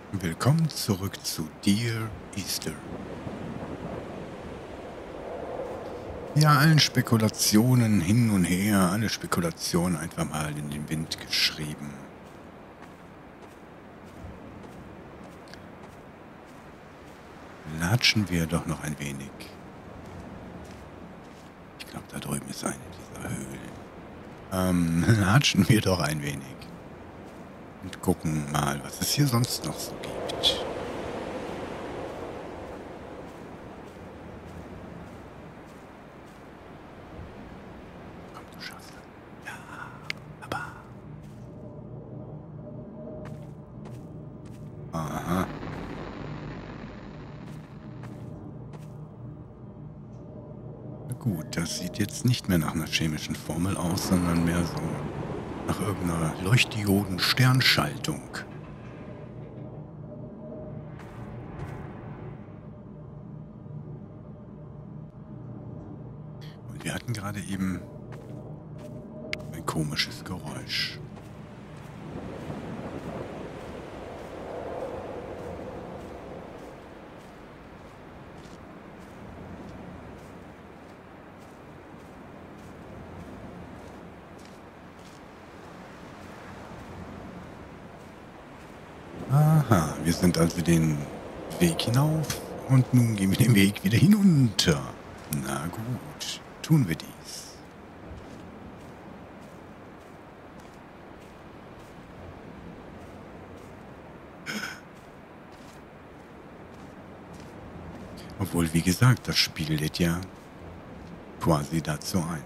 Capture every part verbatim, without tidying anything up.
Willkommen zurück zu Dear Easter. Ja, allen Spekulationen hin und her, alle Spekulationen einfach mal in den Wind geschrieben. Latschen wir doch noch ein wenig. Ich glaube, da drüben ist eine dieser Höhlen. Ähm, latschen wir doch ein wenig. Und gucken mal, was es hier sonst noch so gibt. Komm, du schaffst das. Ja, aber. Aha. Na gut, das sieht jetzt nicht mehr nach einer chemischen Formel aus, sondern mehr so nach irgendeiner Leuchtdioden-Sternschaltung. Und wir hatten gerade eben ein komisches Geräusch. Aha, wir sind also den Weg hinauf und nun gehen wir den Weg wieder hinunter. Na gut, tun wir dies. Obwohl, wie gesagt, das Spiel lädt ja quasi dazu ein.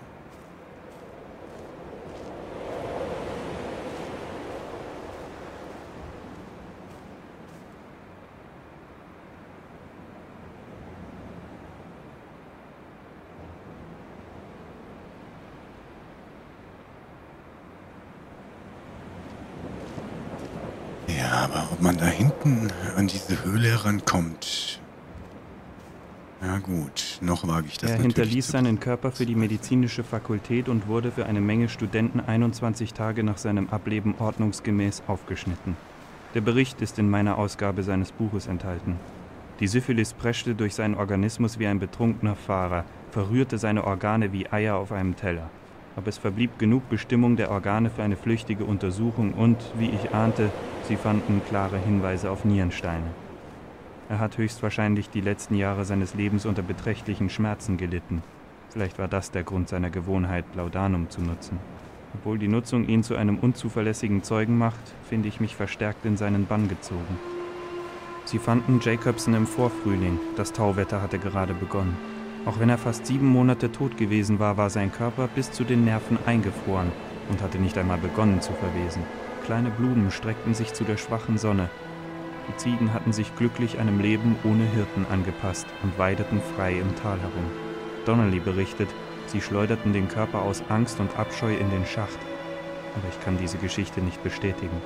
Ja, aber ob man da hinten an diese Höhle herankommt. Ja gut, noch wage ich das Er natürlich hinterließ zu seinen Körper für die medizinische Fakultät und wurde für eine Menge Studenten einundzwanzig Tage nach seinem Ableben ordnungsgemäß aufgeschnitten. Der Bericht ist in meiner Ausgabe seines Buches enthalten. Die Syphilis preschte durch seinen Organismus wie ein betrunkener Fahrer, verrührte seine Organe wie Eier auf einem Teller. Aber es verblieb genug Bestimmung der Organe für eine flüchtige Untersuchung und, wie ich ahnte, sie fanden klare Hinweise auf Nierensteine. Er hat höchstwahrscheinlich die letzten Jahre seines Lebens unter beträchtlichen Schmerzen gelitten. Vielleicht war das der Grund seiner Gewohnheit, Laudanum zu nutzen. Obwohl die Nutzung ihn zu einem unzuverlässigen Zeugen macht, finde ich mich verstärkt in seinen Bann gezogen. Sie fanden Jacobson im Vorfrühling, das Tauwetter hatte gerade begonnen. Auch wenn er fast sieben Monate tot gewesen war, war sein Körper bis zu den Nerven eingefroren und hatte nicht einmal begonnen zu verwesen. Kleine Blumen streckten sich zu der schwachen Sonne. Die Ziegen hatten sich glücklich einem Leben ohne Hirten angepasst und weideten frei im Tal herum. Donnelly berichtet, sie schleuderten den Körper aus Angst und Abscheu in den Schacht. Aber ich kann diese Geschichte nicht bestätigen.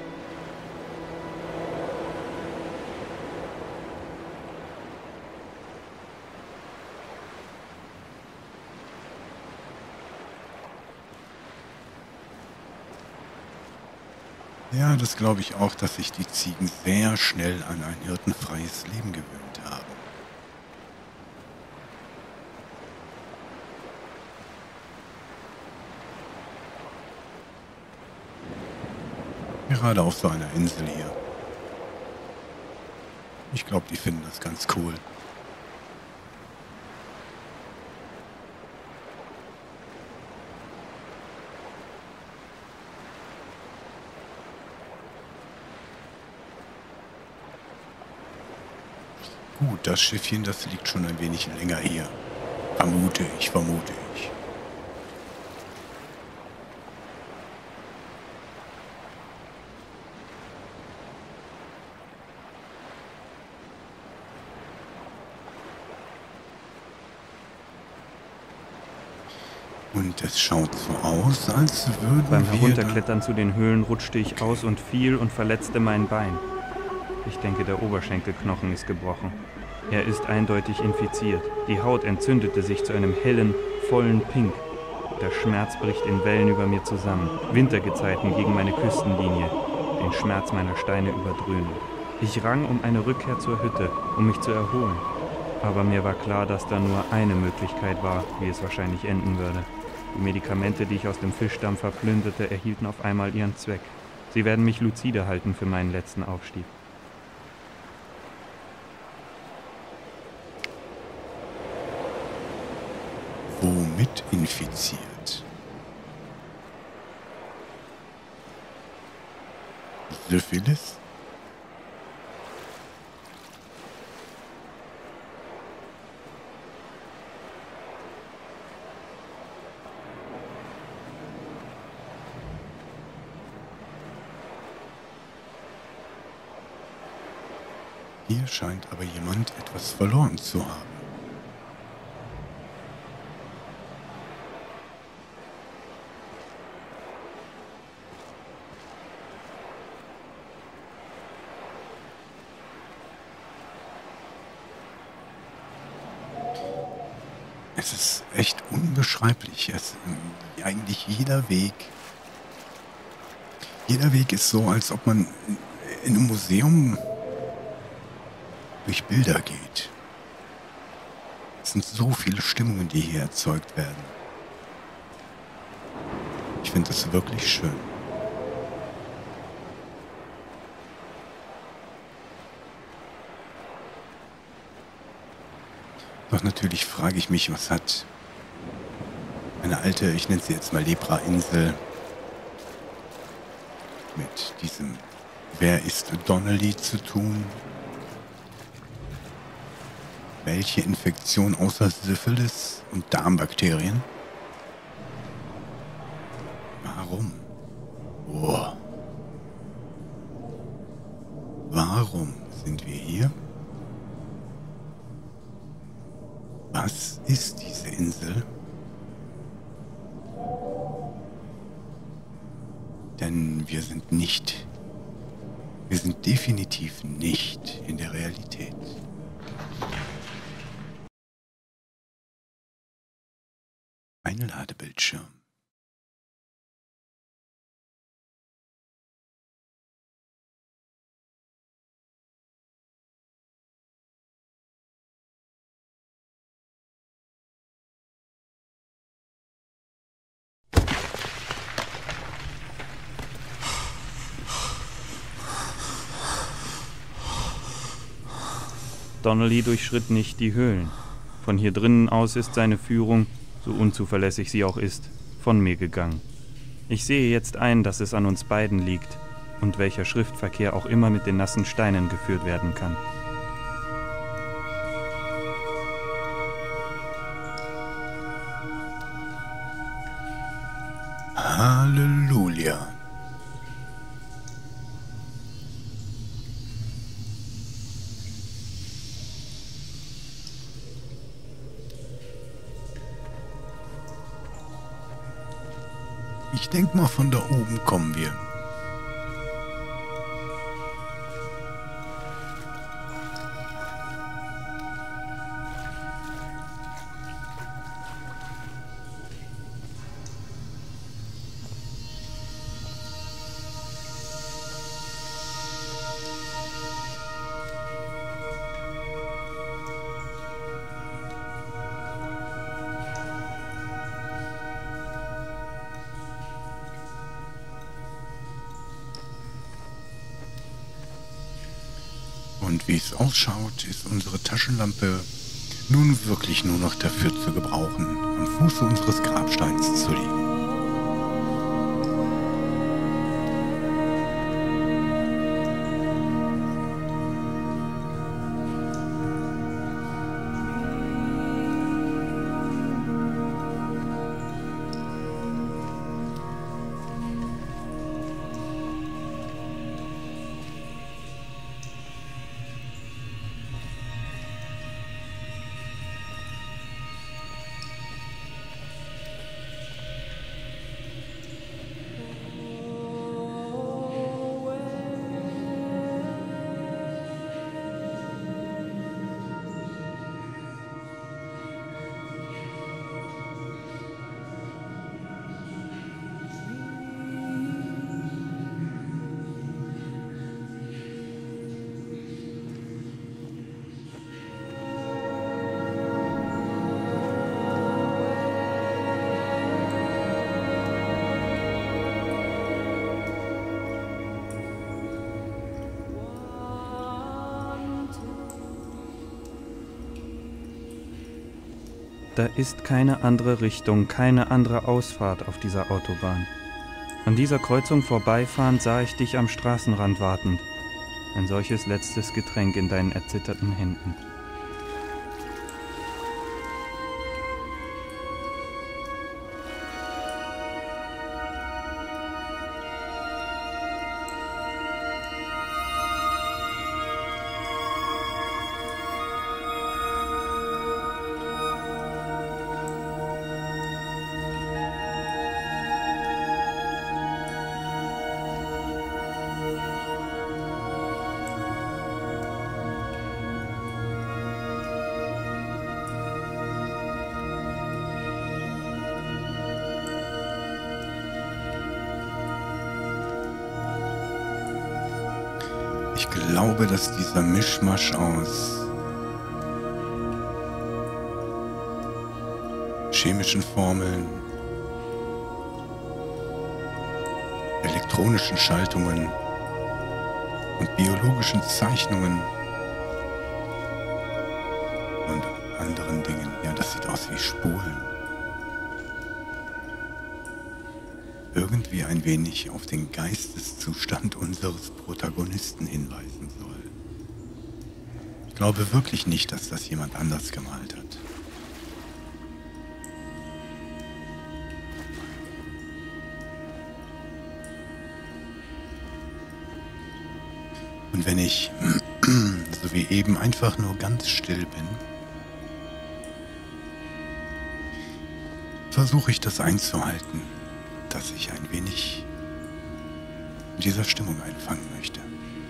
Ja, das glaube ich auch, dass sich die Ziegen sehr schnell an ein hirtenfreies Leben gewöhnt haben. Gerade auf so einer Insel hier. Ich glaube, die finden das ganz cool. Gut, das Schiffchen, das liegt schon ein wenig länger hier. Vermute ich, vermute ich. Und es schaut so aus, als würden Beim wir... Herunterklettern zu den Höhlen rutschte ich aus und fiel und verletzte mein Bein. Ich denke, der Oberschenkelknochen ist gebrochen. Er ist eindeutig infiziert. Die Haut entzündete sich zu einem hellen, vollen Pink. Der Schmerz bricht in Wellen über mir zusammen. Wintergezeiten gegen meine Küstenlinie. Den Schmerz meiner Steine überdröhnen. Ich rang um eine Rückkehr zur Hütte, um mich zu erholen. Aber mir war klar, dass da nur eine Möglichkeit war, wie es wahrscheinlich enden würde. Die Medikamente, die ich aus dem Fischdampfer plünderte, erhielten auf einmal ihren Zweck. Sie werden mich lucide halten für meinen letzten Aufstieg. Womit infiziert? Syphilis? Hier scheint aber jemand etwas verloren zu haben. Es ist echt unbeschreiblich. Es, eigentlich jeder Weg, jeder Weg ist so, als ob man in einem Museum durch Bilder geht. Es sind so viele Stimmungen, die hier erzeugt werden. Ich finde das wirklich schön. Doch natürlich frage ich mich, was hat eine alte, ich nenne sie jetzt mal Lepra-Insel, mit diesem Wer ist Donnelly zu tun? Welche Infektion außer Syphilis und Darmbakterien? Warum? Oh. Warum sind wir hier? Was ist diese Insel? Denn wir sind nicht, wir sind definitiv nicht in der Realität. Ein Ladebildschirm. Donnelly durchschritt nicht die Höhlen. Von hier drinnen aus ist seine Führung, so unzuverlässig sie auch ist, von mir gegangen. Ich sehe jetzt ein, dass es an uns beiden liegt und welcher Schriftverkehr auch immer mit den nassen Steinen geführt werden kann. Halleluja. Ich denke mal, von da oben kommen wir. Und wie es ausschaut, ist unsere Taschenlampe nun wirklich nur noch dafür zu gebrauchen, am Fuße unseres Grabsteins zu liegen. Da ist keine andere Richtung, keine andere Ausfahrt auf dieser Autobahn. An dieser Kreuzung vorbeifahrend sah ich dich am Straßenrand wartend. Ein solches letztes Getränk in deinen erzitterten Händen. Ich glaube, dass dieser Mischmasch aus chemischen Formeln, elektronischen Schaltungen und biologischen Zeichnungen und anderen Dingen, ja, das sieht aus wie Spulen, irgendwie ein wenig auf den Geisteszustand unseres Protagonisten hinweisen soll. Ich glaube wirklich nicht, dass das jemand anders gemalt hat. Und wenn ich, so wie eben, einfach nur ganz still bin, versuche ich das einzuhalten, dass ich ein wenig in dieser Stimmung einfangen möchte.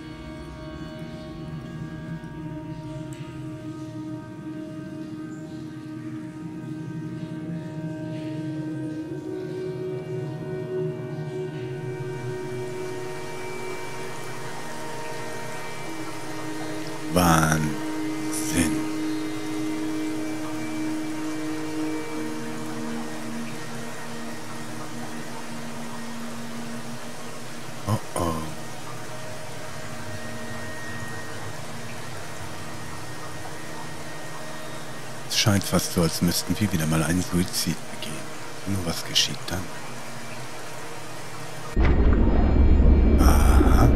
Wahnsinn. Oh oh. Es scheint fast so, als müssten wir wieder mal einen Suizid begehen. Nur was geschieht dann? Aha.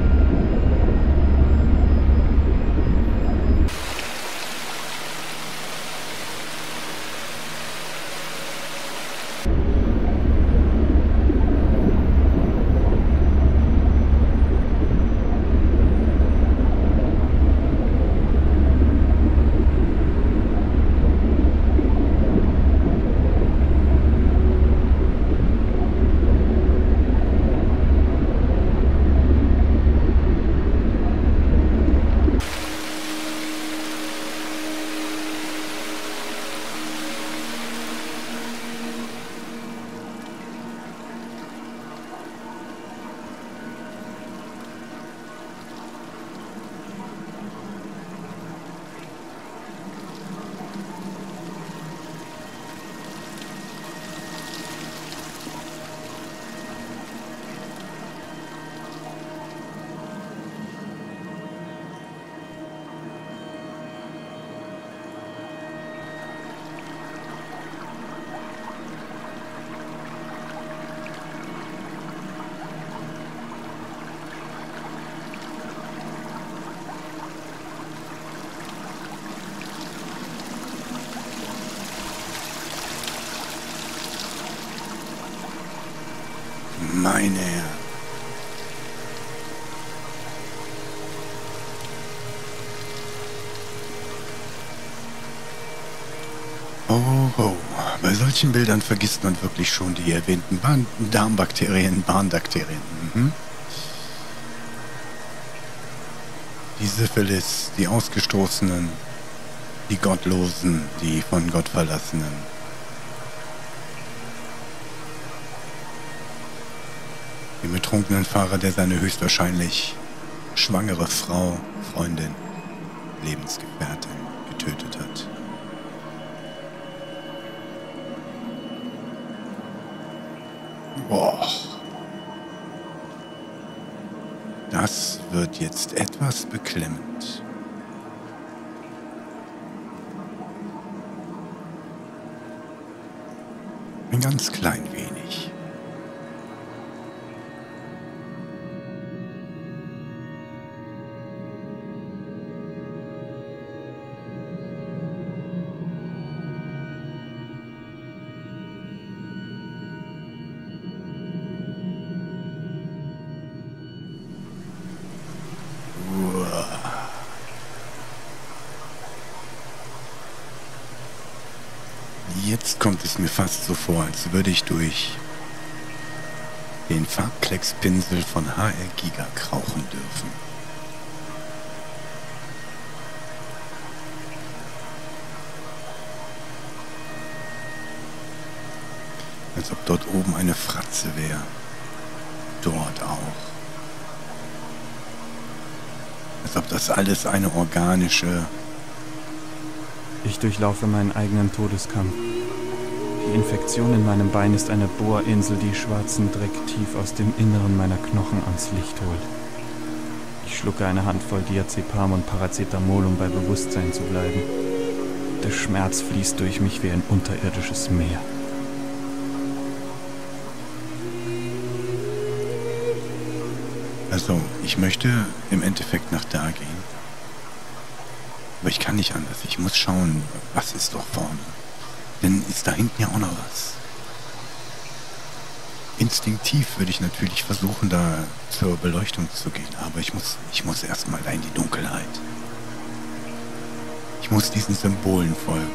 Meine Herren. Oh, oh. Bei solchen Bildern vergisst man wirklich schon die erwähnten Bahn Darmbakterien, Bahnbakterien. Mhm. Die Syphilis, die Ausgestoßenen, die Gottlosen, die von Gott Verlassenen. Den betrunkenen Fahrer, der seine höchstwahrscheinlich schwangere Frau, Freundin, Lebensgefährtin getötet hat. Boah. Das wird jetzt etwas beklemmend. Ein ganz klein wenig. Jetzt kommt es mir fast so vor, als würde ich durch den Farbkleckspinsel von H R Giga krauchen dürfen. Als ob dort oben eine Fratze wäre. Dort auch. Als ob das alles eine organische... Ich durchlaufe meinen eigenen Todeskampf. Die Infektion in meinem Bein ist eine Bohrinsel, die schwarzen Dreck tief aus dem Inneren meiner Knochen ans Licht holt. Ich schlucke eine Handvoll Diazepam und Paracetamol, um bei Bewusstsein zu bleiben. Der Schmerz fließt durch mich wie ein unterirdisches Meer. Also, ich möchte im Endeffekt nach da gehen. Aber ich kann nicht anders. Ich muss schauen, was ist doch vorne. Denn ist da hinten ja auch noch was. Instinktiv würde ich natürlich versuchen, da zur Beleuchtung zu gehen. Aber ich muss, ich muss erstmal da in die Dunkelheit. Ich muss diesen Symbolen folgen.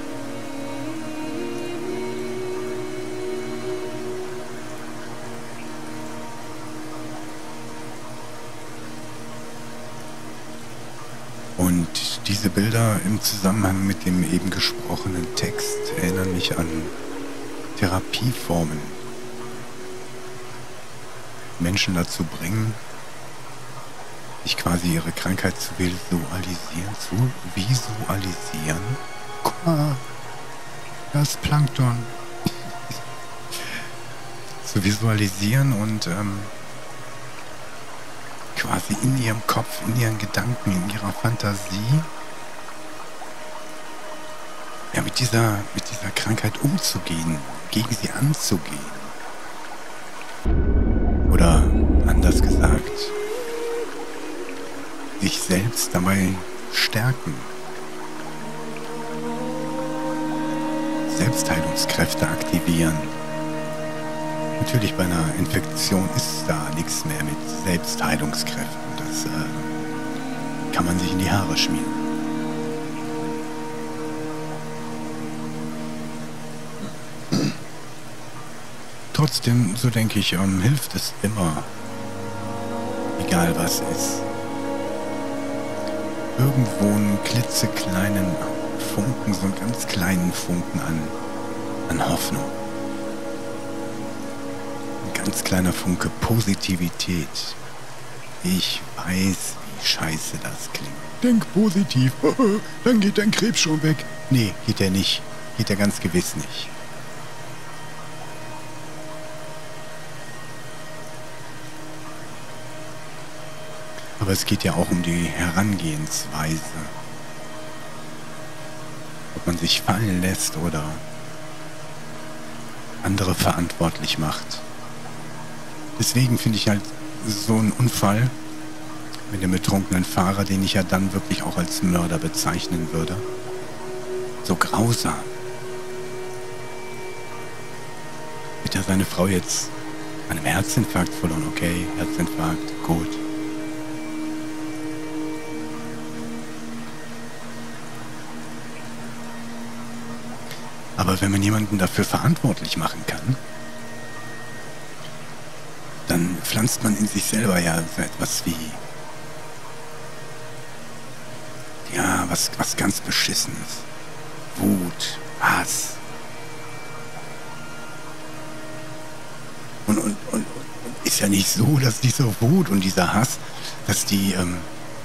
Und diese Bilder im Zusammenhang mit dem eben gesprochenen Text erinnern mich an Therapieformen. Menschen dazu bringen, sich quasi ihre Krankheit zu visualisieren, zu visualisieren. Guck mal, das Plankton. zu visualisieren und ähm, quasi in ihrem Kopf, in ihren Gedanken, in ihrer Fantasie, ja, mit dieser, mit dieser Krankheit umzugehen, gegen sie anzugehen. Oder anders gesagt, sich selbst dabei stärken. Selbstheilungskräfte aktivieren. Natürlich bei einer Infektion ist da nichts mehr mit Selbstheilungskräften. Das äh, kann man sich in die Haare schmieren. Trotzdem, so denke ich, ähm, hilft es immer, egal was ist, irgendwo einen klitzekleinen Funken, so einen ganz kleinen Funken an, an Hoffnung. Ein ganz kleiner Funke Positivität. Ich weiß, wie scheiße das klingt. Denk positiv, dann geht dein Krebs schon weg. Nee, geht er nicht. Geht er ganz gewiss nicht. Aber es geht ja auch um die Herangehensweise. Ob man sich fallen lässt oder andere verantwortlich macht. Deswegen finde ich halt so einen Unfall mit dem betrunkenen Fahrer, den ich ja dann wirklich auch als Mörder bezeichnen würde, so grausam. Wird er seine Frau jetzt an einem Herzinfarkt verloren? Okay, Herzinfarkt, gut. Aber wenn man jemanden dafür verantwortlich machen kann, dann pflanzt man in sich selber ja so etwas wie, ja, was, was ganz Beschissenes. Wut, Hass. Und, und, und, und ist ja nicht so, dass diese Wut und dieser Hass, dass die, ähm,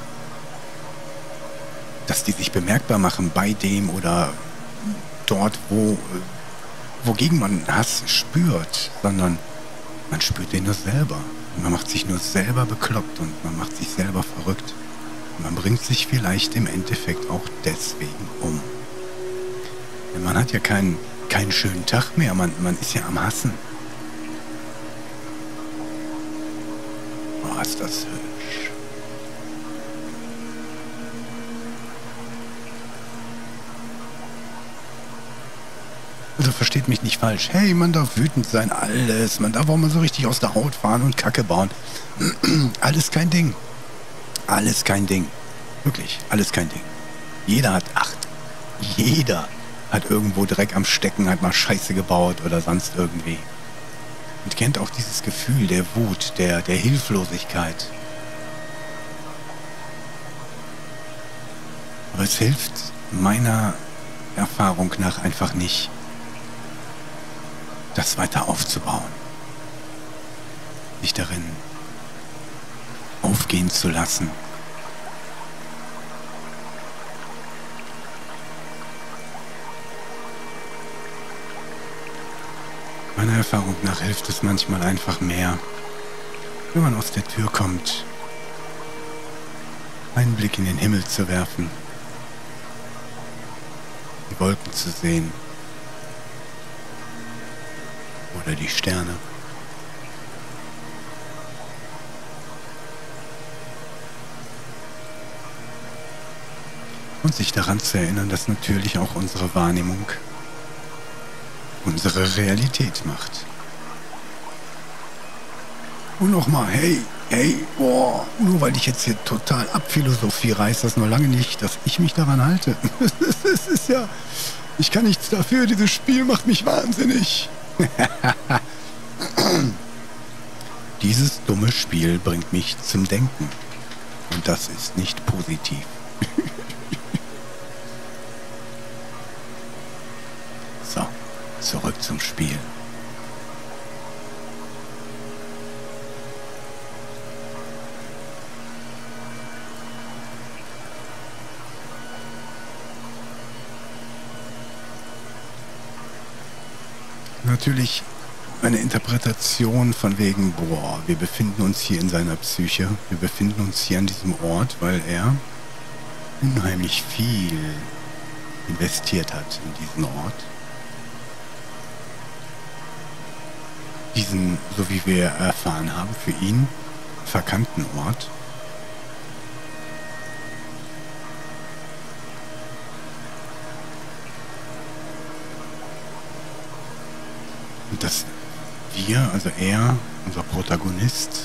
dass die sich bemerkbar machen bei dem oder dort, wo, wogegen man Hass spürt, sondern man spürt den nur selber. Man macht sich nur selber bekloppt und man macht sich selber verrückt. Und man bringt sich vielleicht im Endeffekt auch deswegen um. Denn man hat ja kein keinen schönen Tag mehr. Man, man ist ja am Hassen. Oh, ist das hübsch. Also versteht mich nicht falsch. Hey, man darf wütend sein, alles. Man darf auch mal so richtig aus der Haut fahren und Kacke bauen. Alles kein Ding. Alles kein Ding. Wirklich, alles kein Ding. Jeder hat Acht. Jeder hat irgendwo Dreck am Stecken, hat mal Scheiße gebaut oder sonst irgendwie. Und kennt auch dieses Gefühl der Wut, der, der Hilflosigkeit. Aber es hilft meiner Erfahrung nach einfach nicht, das weiter aufzubauen. Sich darin aufgehen zu lassen. Meiner Erfahrung nach hilft es manchmal einfach mehr, wenn man aus der Tür kommt, einen Blick in den Himmel zu werfen, die Wolken zu sehen oder die Sterne. Und sich daran zu erinnern, dass natürlich auch unsere Wahrnehmung unsere Realität macht. Und nochmal, hey, hey, boah, nur weil ich jetzt hier total abphilosophiere, heißt das noch lange nicht, dass ich mich daran halte. Es ist ja, ich kann nichts dafür, dieses Spiel macht mich wahnsinnig. Dieses dumme Spiel bringt mich zum Denken. Und das ist nicht positiv. So. Zurück zum Spiel. Natürlich eine Interpretation von wegen, boah, wir befinden uns hier in seiner Psyche, wir befinden uns hier an diesem Ort, weil er unheimlich viel investiert hat in diesen Ort. Diesen, so wie wir erfahren haben, für ihn verkannten Ort. Und dass wir, also er, unser Protagonist,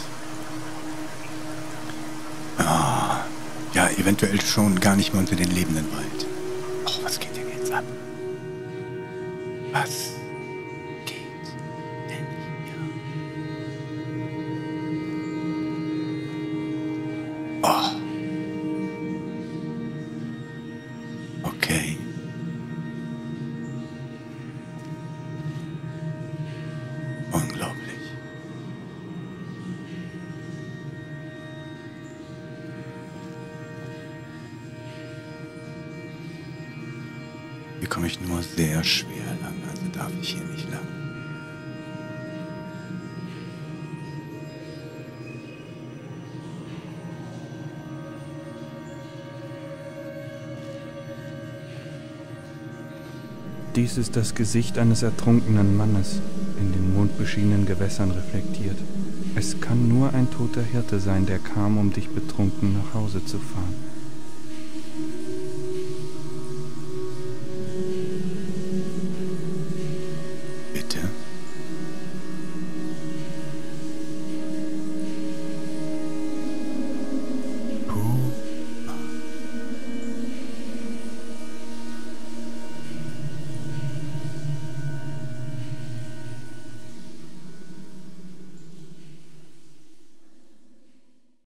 ah, ja, eventuell schon gar nicht mehr unter den Lebenden weilt. Ach, was geht denn jetzt ab? Was? Oh. Okay. Unglaublich. Hier komme ich nur sehr schwer lang, also darf ich hier nicht lang. Dies ist das Gesicht eines ertrunkenen Mannes, in den mondbeschienenen Gewässern reflektiert. Es kann nur ein toter Hirte sein, der kam, um dich betrunken nach Hause zu fahren.